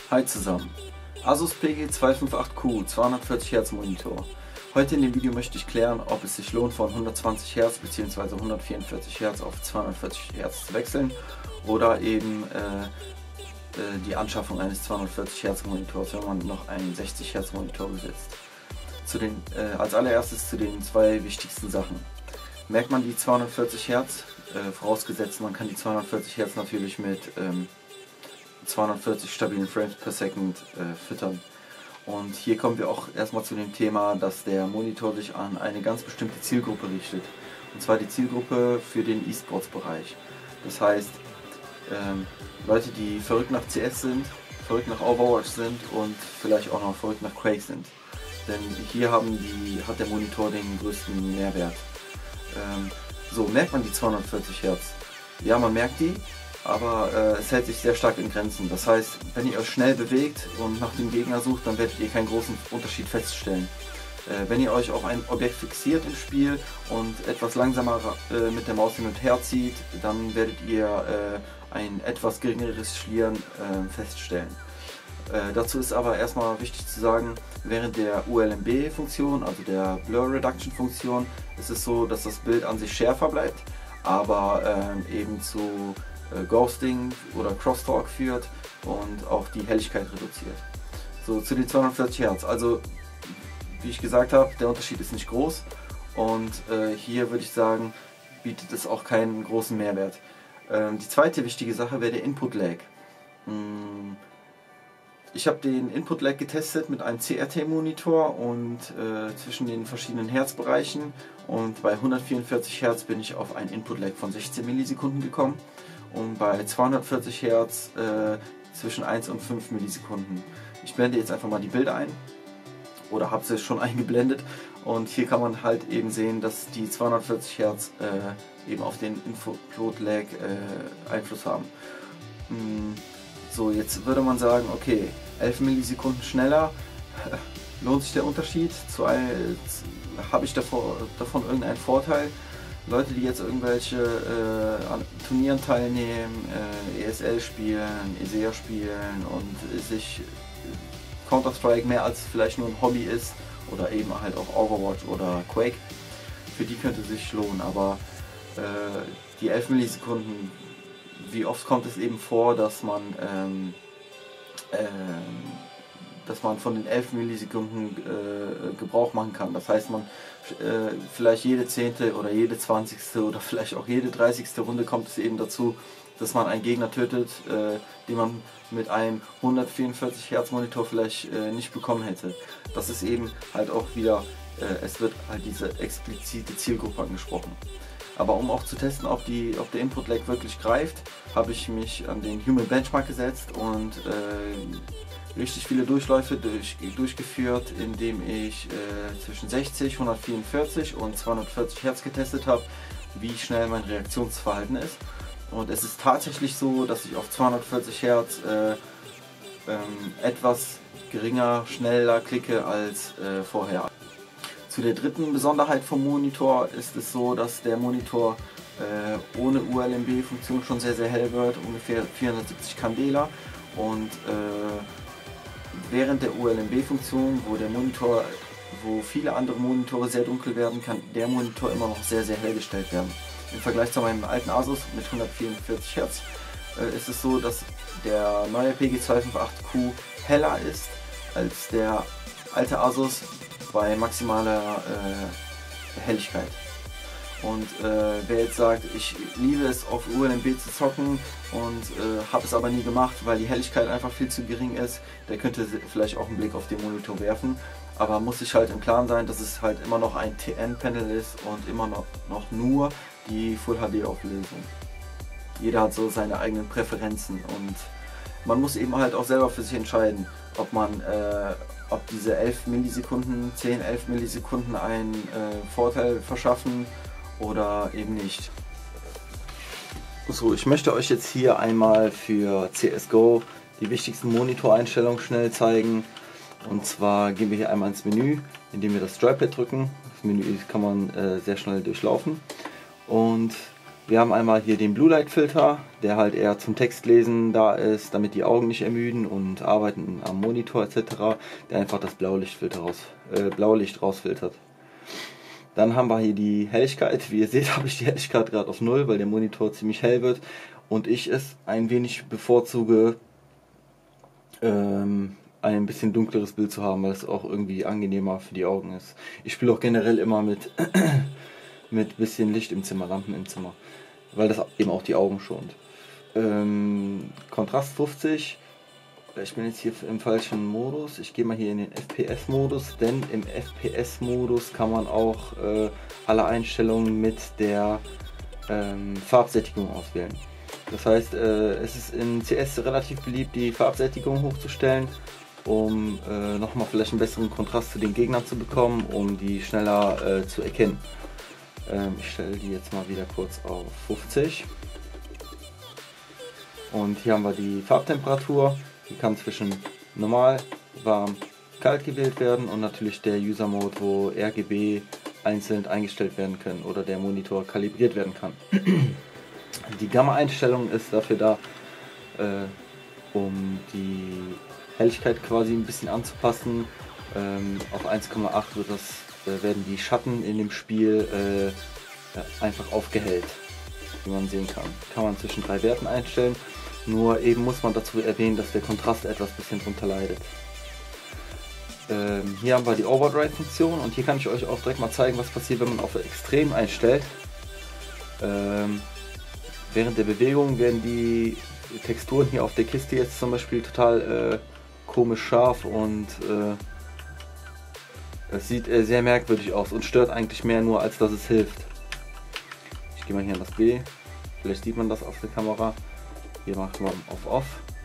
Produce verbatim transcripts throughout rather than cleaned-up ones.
Hi zusammen, Asus P G zwei fünf acht Q zweihundertvierzig Hertz Monitor. Heute in dem Video möchte ich klären, ob es sich lohnt, von hundertzwanzig Hertz bzw. hundertvierundvierzig Hertz auf zweihundertvierzig Hertz zu wechseln oder eben äh, äh, die Anschaffung eines zweihundertvierzig Hertz Monitors, wenn man noch einen sechzig Hertz Monitor besitzt. Zu den, äh, als allererstes zu den zwei wichtigsten Sachen. Merkt man die zweihundertvierzig Hertz, äh, vorausgesetzt man kann die zweihundertvierzig Hertz natürlich mit ähm, zweihundertvierzig stabilen Frames per Second äh, füttern. Und hier kommen wir auch erstmal zu dem Thema, dass der Monitor sich an eine ganz bestimmte Zielgruppe richtet. Und zwar die Zielgruppe für den E-Sports-Bereich. Das heißt, ähm, Leute, die verrückt nach C S sind, verrückt nach Overwatch sind und vielleicht auch noch verrückt nach Quake sind. Denn hier haben die, hat der Monitor den größten Mehrwert. Ähm, so, merkt man die zweihundertvierzig Hertz? Ja, man merkt die. Aber äh, es hält sich sehr stark in Grenzen. Das heißt, wenn ihr euch schnell bewegt und nach dem Gegner sucht, dann werdet ihr keinen großen Unterschied feststellen. Äh, wenn ihr euch auf ein Objekt fixiert im Spiel und etwas langsamer äh, mit der Maus hin und her zieht, dann werdet ihr äh, ein etwas geringeres Schlieren äh, feststellen. Äh, dazu ist aber erstmal wichtig zu sagen, während der U L M B-Funktion, also der Blur Reduction Funktion, ist es so, dass das Bild an sich schärfer bleibt, aber äh, eben zu Ghosting oder Crosstalk führt und auch die Helligkeit reduziert. So, zu den zweihundertvierzig Hertz. Also, wie ich gesagt habe, der Unterschied ist nicht groß und äh, hier würde ich sagen, bietet es auch keinen großen Mehrwert. Ähm, die zweite wichtige Sache wäre der Input Lag. Hm, ich habe den Input Lag getestet mit einem C R T-Monitor und äh, zwischen den verschiedenen Herzbereichen, und bei hundertvierundvierzig Hertz bin ich auf einen Input Lag von sechzehn Millisekunden gekommen. Und bei zweihundertvierzig Hertz äh, zwischen eins und fünf Millisekunden. Ich blende jetzt einfach mal die Bilder ein oder habe sie schon eingeblendet, und hier kann man halt eben sehen, dass die zweihundertvierzig Hertz äh, eben auf den Input Lag äh, Einfluss haben. Hm, so, jetzt würde man sagen, okay, elf Millisekunden schneller, lohnt sich der Unterschied? Zu, habe ich davor, davon irgendeinen Vorteil? Leute, die jetzt irgendwelche äh, an Turnieren teilnehmen, äh, E S L spielen, E S E A spielen und sich Counter-Strike mehr als vielleicht nur ein Hobby ist, oder eben halt auch Overwatch oder Quake, für die könnte es sich lohnen. Aber äh, die elf Millisekunden, wie oft kommt es eben vor, dass man ähm, ähm, dass man von den elf Millisekunden äh, Gebrauch machen kann. Das heißt, man äh, vielleicht jede zehnte oder jede zwanzigste oder vielleicht auch jede dreißigste Runde kommt es eben dazu, dass man einen Gegner tötet, äh, den man mit einem hundertvierundvierzig Hertz Monitor vielleicht äh, nicht bekommen hätte. Das ist eben halt auch wieder, äh, es wird halt diese explizite Zielgruppe angesprochen. Aber um auch zu testen, ob, die, ob der Input Lag wirklich greift, habe ich mich an den Human Benchmark gesetzt und äh, richtig viele Durchläufe durch, durchgeführt, indem ich äh, zwischen sechzig, hundertvierundvierzig und zweihundertvierzig Hertz getestet habe, wie schnell mein Reaktionsverhalten ist. Und es ist tatsächlich so, dass ich auf zweihundertvierzig Hertz äh, ähm, etwas geringer, schneller klicke als äh, vorher. Zu der dritten Besonderheit vom Monitor ist es so, dass der Monitor äh, ohne U L M B-Funktion schon sehr, sehr hell wird, ungefähr vierhundertsiebzig Candela. Und äh, während der U L M B-Funktion, wo der Monitor, wo viele andere Monitore sehr dunkel werden, kann der Monitor immer noch sehr, sehr hell gestellt werden. Im Vergleich zu meinem alten Asus mit hundertvierundvierzig Hertz äh, ist es so, dass der neue P G zwei fünf acht Q heller ist als der alte Asus bei maximaler äh, Helligkeit. Und äh, wer jetzt sagt, ich liebe es auf U L M B zu zocken und äh, habe es aber nie gemacht, weil die Helligkeit einfach viel zu gering ist, der könnte vielleicht auch einen Blick auf den Monitor werfen. Aber muss sich halt im Klaren sein, dass es halt immer noch ein T N-Panel ist und immer noch, noch nur die Full H D-Auflösung. Jeder hat so seine eigenen Präferenzen und man muss eben halt auch selber für sich entscheiden, ob man äh, ob diese elf Millisekunden, zehn, elf Millisekunden einen äh, Vorteil verschaffen oder eben nicht. So, ich möchte euch jetzt hier einmal für C S G O die wichtigsten Monitoreinstellungen schnell zeigen. Und zwar gehen wir hier einmal ins Menü, indem wir das Joypad drücken. Das Menü kann man äh, sehr schnell durchlaufen. Und Wir haben einmal hier den Blue Light Filter, der halt eher zum Textlesen da ist, damit die Augen nicht ermüden und arbeiten am Monitor et cetera, der einfach das Blaulichtfilter raus, äh, Blaulicht rausfiltert. Dann haben wir hier die Helligkeit. Wie ihr seht, habe ich die Helligkeit gerade auf null, weil der Monitor ziemlich hell wird und ich es ein wenig bevorzuge, ähm, ein bisschen dunkleres Bild zu haben, weil es auch irgendwie angenehmer für die Augen ist. Ich spiele auch generell immer mit mit bisschen Licht im Zimmer, Lampen im Zimmer, weil das eben auch die Augen schont. Ähm, Kontrast fünfzig, ich bin jetzt hier im falschen Modus, ich gehe mal hier in den F P S-Modus, denn im F P S-Modus kann man auch äh, alle Einstellungen mit der ähm, Farbsättigung auswählen. Das heißt, äh, es ist in C S relativ beliebt, die Farbsättigung hochzustellen, um äh, nochmal vielleicht einen besseren Kontrast zu den Gegnern zu bekommen, um die schneller äh, zu erkennen. Ich stelle die jetzt mal wieder kurz auf fünfzig und hier haben wir die Farbtemperatur, die kann zwischen normal, warm, kalt gewählt werden und natürlich der User Mode, wo R G B einzeln eingestellt werden können oder der Monitor kalibriert werden kann. Die Gamma-Einstellung ist dafür da, äh, um die Helligkeit quasi ein bisschen anzupassen. Ähm, auf eins Komma acht wird das werden die Schatten in dem Spiel äh, einfach aufgehellt, wie man sehen kann. Kann man zwischen drei Werten einstellen, nur eben muss man dazu erwähnen, dass der Kontrast etwas bisschen drunter leidet. Ähm, hier haben wir die Overdrive-Funktion und hier kann ich euch auch direkt mal zeigen, was passiert, wenn man auf Extrem einstellt. Ähm, während der Bewegung werden die Texturen hier auf der Kiste jetzt zum Beispiel total äh, komisch scharf und äh, es sieht äh, sehr merkwürdig aus und stört eigentlich mehr nur, als dass es hilft. Ich gehe mal hier an das B. Vielleicht sieht man das auf der Kamera. Hier machen wir auf Off.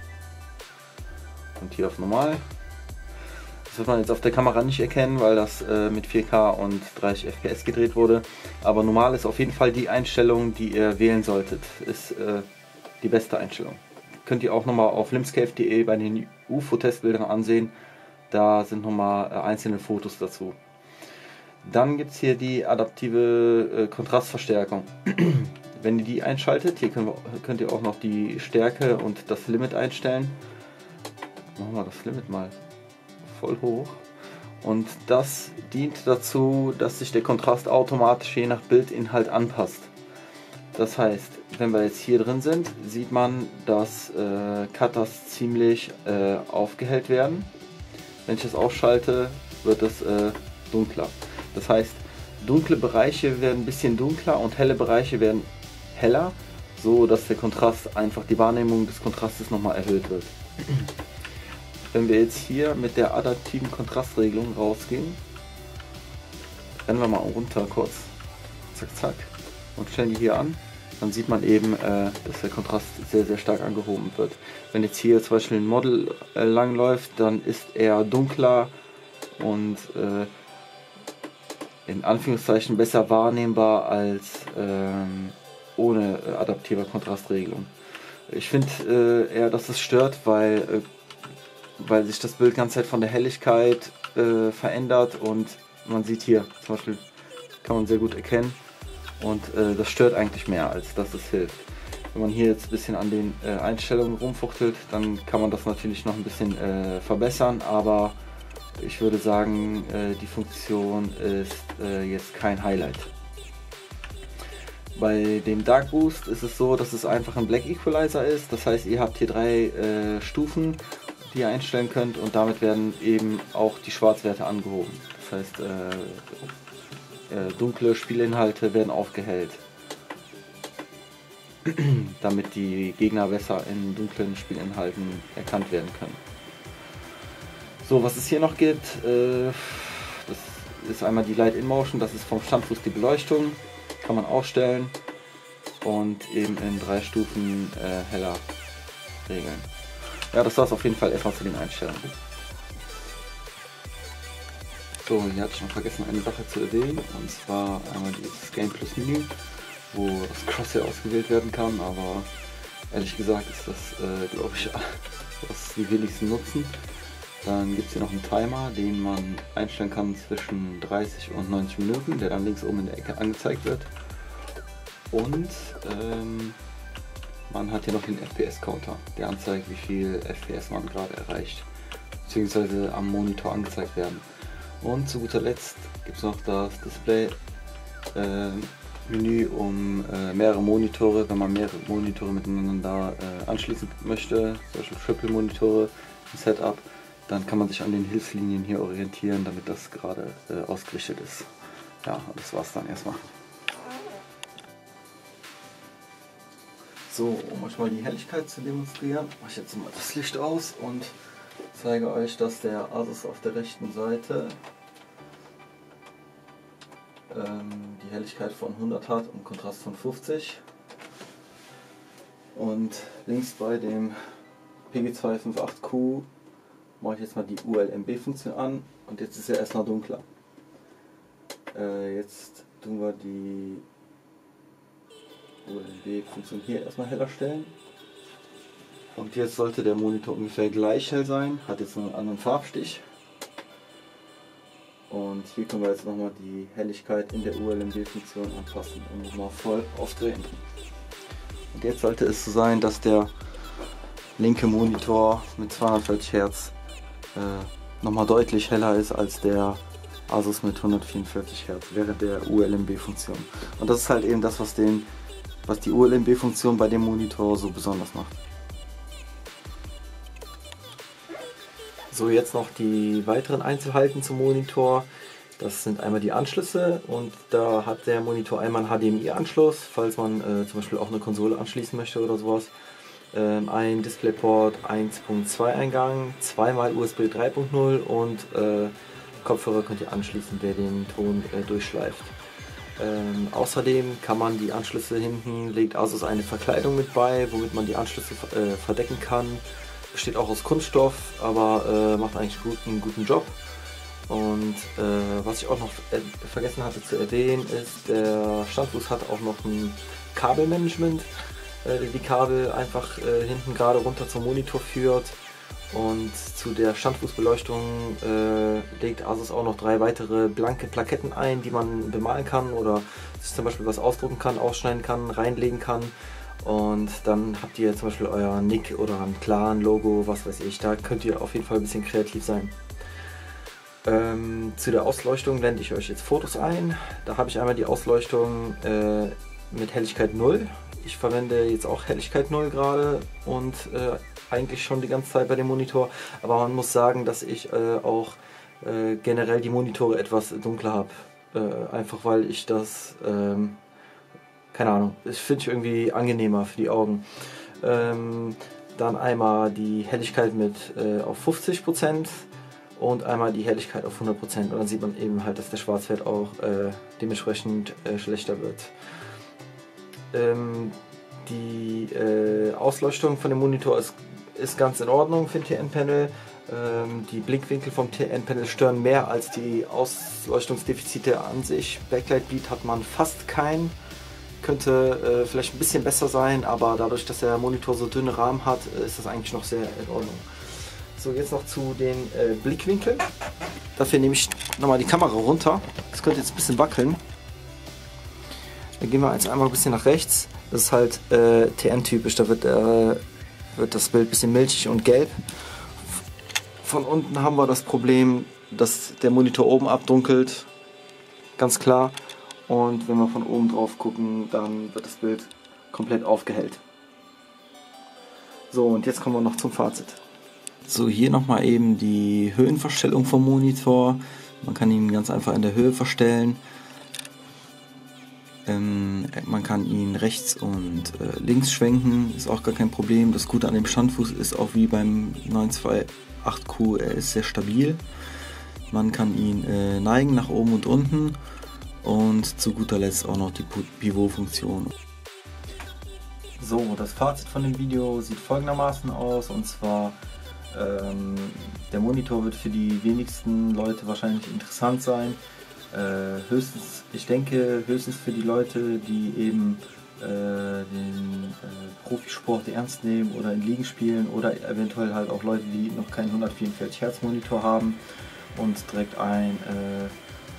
Und hier auf Normal. Das wird man jetzt auf der Kamera nicht erkennen, weil das äh, mit vier K und dreißig F P S gedreht wurde. Aber Normal ist auf jeden Fall die Einstellung, die ihr wählen solltet. Ist äh, die beste Einstellung. Könnt ihr auch nochmal auf limscape punkt de bei den U F O-Testbildern ansehen. Da sind nochmal äh, einzelne Fotos dazu. Dann gibt es hier die adaptive äh, Kontrastverstärkung. Wenn ihr die einschaltet, hier können wir, könnt ihr auch noch die Stärke und das Limit einstellen. Machen wir das Limit mal voll hoch. Und das dient dazu, dass sich der Kontrast automatisch je nach Bildinhalt anpasst. Das heißt, wenn wir jetzt hier drin sind, sieht man, dass äh, Cutters ziemlich äh, aufgehellt werden. Wenn ich das ausschalte, wird es äh, dunkler. Das heißt, dunkle Bereiche werden ein bisschen dunkler und helle Bereiche werden heller, so dass der Kontrast, einfach die Wahrnehmung des Kontrastes nochmal erhöht wird. Wenn wir jetzt hier mit der adaptiven Kontrastregelung rausgehen, rennen wir mal runter kurz, zack zack, und stellen die hier an, dann sieht man eben, äh, dass der Kontrast sehr sehr stark angehoben wird. Wenn jetzt hier zum Beispiel ein Model äh, lang läuft, dann ist er dunkler und äh, in Anführungszeichen besser wahrnehmbar als ähm, ohne äh, adaptiver Kontrastregelung. Ich finde äh, eher, dass es stört, weil, äh, weil sich das Bild die ganze Zeit von der Helligkeit äh, verändert und man sieht hier zum Beispiel, kann man sehr gut erkennen, und äh, das stört eigentlich mehr, als dass es hilft. Wenn man hier jetzt ein bisschen an den äh, Einstellungen rumfuchtelt, dann kann man das natürlich noch ein bisschen äh, verbessern, aber ich würde sagen, äh, die Funktion ist äh, jetzt kein Highlight. Bei dem Dark Boost ist es so, dass es einfach ein Black Equalizer ist. Das heißt, ihr habt hier drei äh, Stufen, die ihr einstellen könnt, und damit werden eben auch die Schwarzwerte angehoben. Das heißt, äh, äh, dunkle Spielinhalte werden aufgehellt, damit die Gegner besser in dunklen Spielinhalten erkannt werden können. So, was es hier noch gibt, äh, das ist einmal die Light in Motion, das ist vom Standfuß die Beleuchtung, kann man ausstellen und eben in drei Stufen äh, heller regeln. Ja, das war es auf jeden Fall erstmal zu den Einstellungen. So, hier hatte ich noch vergessen, eine Sache zu erwähnen, und zwar einmal dieses Game Plus Menü, wo das Crosshair ausgewählt werden kann, aber ehrlich gesagt ist das, äh, glaube ich, was die wenigsten nutzen. Dann gibt es hier noch einen Timer, den man einstellen kann zwischen dreißig und neunzig Minuten, der dann links oben in der Ecke angezeigt wird. Und ähm, man hat hier noch den F P S-Counter, der anzeigt, wie viel F P S man gerade erreicht, beziehungsweise am Monitor angezeigt werden. Und zu guter Letzt gibt es noch das Display äh, Menü, um äh, mehrere Monitore, wenn man mehrere Monitore miteinander äh, anschließen möchte, zum Beispiel Triple-Monitore im Setup, dann kann man sich an den Hilfslinien hier orientieren, damit das gerade äh, ausgerichtet ist. Ja, das war's dann erstmal. So, um euch mal die Helligkeit zu demonstrieren, mache ich jetzt mal das Licht aus und zeige euch, dass der Asus auf der rechten Seite ähm, die Helligkeit von hundert hat und Kontrast von fünfzig. Und links bei dem P G zwei fünf acht Q mache ich jetzt mal die U L M B-Funktion an und jetzt ist er erstmal dunkler. Äh, jetzt tun wir die U L M B-Funktion hier erstmal heller stellen. Und jetzt sollte der Monitor ungefähr gleich hell sein, hat jetzt einen anderen Farbstich. Und hier können wir jetzt nochmal die Helligkeit in der U L M B-Funktion anpassen und nochmal voll aufdrehen. Und jetzt sollte es so sein, dass der linke Monitor mit zweihundertvierzig Hertz äh, nochmal deutlich heller ist als der Asus mit hundertvierundvierzig Hertz während der U L M B-Funktion. Und das ist halt eben das, was den was die U L M B-Funktion bei dem Monitor so besonders macht. So, jetzt noch die weiteren Einzelheiten zum Monitor. Das sind einmal die Anschlüsse und da hat der Monitor einmal einen H D M I-Anschluss, falls man äh, zum Beispiel auch eine Konsole anschließen möchte oder sowas. Ähm, ein DisplayPort eins Punkt zwei Eingang, zweimal U S B drei Punkt null und äh, Kopfhörer könnt ihr anschließen, der den Ton äh, durchschleift. Ähm, außerdem kann man die Anschlüsse hinten, legt Asus eine Verkleidung mit bei, womit man die Anschlüsse äh, verdecken kann. Besteht auch aus Kunststoff, aber äh, macht eigentlich gut, einen guten Job. Und äh, was ich auch noch äh, vergessen hatte zu erwähnen, ist, der Standfuß hat auch noch ein Kabelmanagement, äh, die Kabel einfach äh, hinten gerade runter zum Monitor führt. Und zu der Standfußbeleuchtung äh, legt Asus auch noch drei weitere blanke Plaketten ein, die man bemalen kann oder sich zum Beispiel was ausdrucken kann, ausschneiden kann, reinlegen kann. Und dann habt ihr zum Beispiel euer Nick oder ein Clan-Logo, was weiß ich. Da könnt ihr auf jeden Fall ein bisschen kreativ sein. Ähm, zu der Ausleuchtung blende ich euch jetzt Fotos ein. Da habe ich einmal die Ausleuchtung äh, mit Helligkeit null. Ich verwende jetzt auch Helligkeit null gerade und äh, eigentlich schon die ganze Zeit bei dem Monitor, aber man muss sagen, dass ich äh, auch äh, generell die Monitore etwas dunkler habe, äh, einfach weil ich das, ähm, keine Ahnung, das finde ich irgendwie angenehmer für die Augen. Ähm, dann einmal die Helligkeit mit äh, auf fünfzig Prozent und einmal die Helligkeit auf hundert Prozent und dann sieht man eben halt, dass der Schwarzwert auch äh, dementsprechend äh, schlechter wird. Ähm, die äh, Ausleuchtung von dem Monitor ist ist ganz in Ordnung für den T N-Panel. Ähm, die Blinkwinkel vom T N-Panel stören mehr als die Ausleuchtungsdefizite an sich. Backlight Bleed hat man fast keinen. Könnte äh, vielleicht ein bisschen besser sein, aber dadurch, dass der Monitor so dünne Rahmen hat, ist das eigentlich noch sehr in Ordnung. So, jetzt noch zu den äh, Blickwinkeln. Dafür nehme ich nochmal die Kamera runter. Das könnte jetzt ein bisschen wackeln. Dann gehen wir jetzt einmal ein bisschen nach rechts. Das ist halt äh, T N-typisch. Da wird äh, wird das Bild ein bisschen milchig und gelb. Von unten haben wir das Problem, dass der Monitor oben abdunkelt, ganz klar. Und wenn wir von oben drauf gucken, dann wird das Bild komplett aufgehellt. So, und jetzt kommen wir noch zum Fazit. So, hier nochmal eben die Höhenverstellung vom Monitor. Man kann ihn ganz einfach in der Höhe verstellen. Ähm, man kann ihn rechts und äh, links schwenken, ist auch gar kein Problem. Das Gute an dem Standfuß ist auch wie beim neun zwei acht Q, er ist sehr stabil. Man kann ihn äh, neigen nach oben und unten und zu guter Letzt auch noch die Pivot-Funktion. So, das Fazit von dem Video sieht folgendermaßen aus, und zwar ähm, der Monitor wird für die wenigsten Leute wahrscheinlich interessant sein. Äh, höchstens, ich denke höchstens für die Leute, die eben äh, den äh, Profisport ernst nehmen oder in Ligen spielen oder eventuell halt auch Leute, die noch keinen hundertvierundvierzig Hertz Monitor haben und direkt ein äh,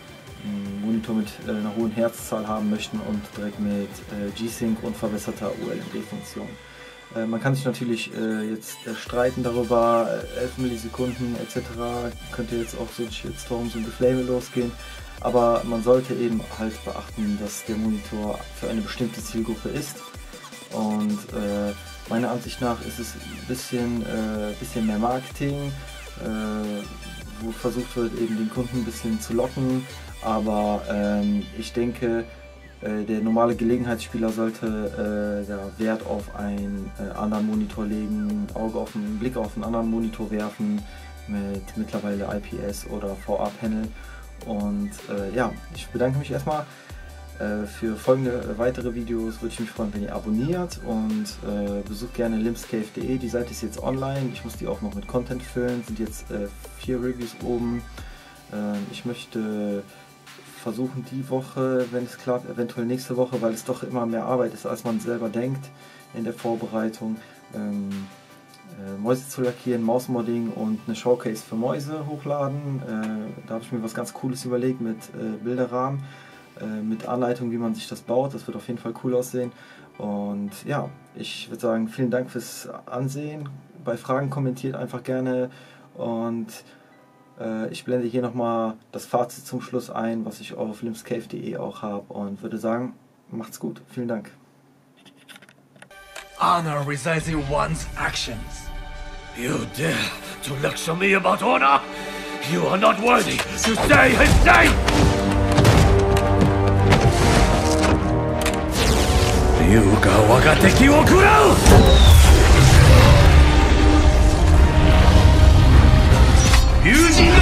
einen Monitor mit äh, einer hohen Herzzahl haben möchten und direkt mit äh, G-Sync und verbesserter U L M D-Funktion. Äh, man kann sich natürlich äh, jetzt äh, streiten darüber, äh, elf Millisekunden et cetera. Könnte jetzt auch so ein Shitstorm, so ein Geflame losgehen. Aber man sollte eben halt beachten, dass der Monitor für eine bestimmte Zielgruppe ist. Und äh, meiner Ansicht nach ist es ein bisschen, äh, bisschen mehr Marketing, äh, wo versucht wird, eben den Kunden ein bisschen zu locken. Aber ähm, ich denke, äh, der normale Gelegenheitsspieler sollte äh, ja, Wert auf einen äh, anderen Monitor legen, Auge auf einen Blick auf einen anderen Monitor werfen mit mittlerweile I P S oder V A-Panel. Und äh, ja, ich bedanke mich erstmal. Äh, für folgende äh, weitere Videos würde ich mich freuen, wenn ihr abonniert, und äh, besucht gerne limscave punkt de. Die Seite ist jetzt online. Ich muss die auch noch mit Content füllen. Es sind jetzt äh, vier Reviews oben. Äh, ich möchte versuchen, die Woche, wenn es klappt, eventuell nächste Woche, weil es doch immer mehr Arbeit ist, als man selber denkt in der Vorbereitung, ähm, Äh, Mäuse zu lackieren, Mausmodding und eine Showcase für Mäuse hochladen. Äh, da habe ich mir was ganz Cooles überlegt mit äh, Bilderrahmen, äh, mit Anleitung, wie man sich das baut. Das wird auf jeden Fall cool aussehen. Und ja, ich würde sagen, vielen Dank fürs Ansehen. Bei Fragen kommentiert einfach gerne, und äh, ich blende hier nochmal das Fazit zum Schluss ein, was ich auf limscave punkt de auch habe, und würde sagen, macht's gut. Vielen Dank. Honor resides in one's actions. You dare to lecture me about honor? You are not worthy to say his name! Ryuga waga teki wo kurau! Yuji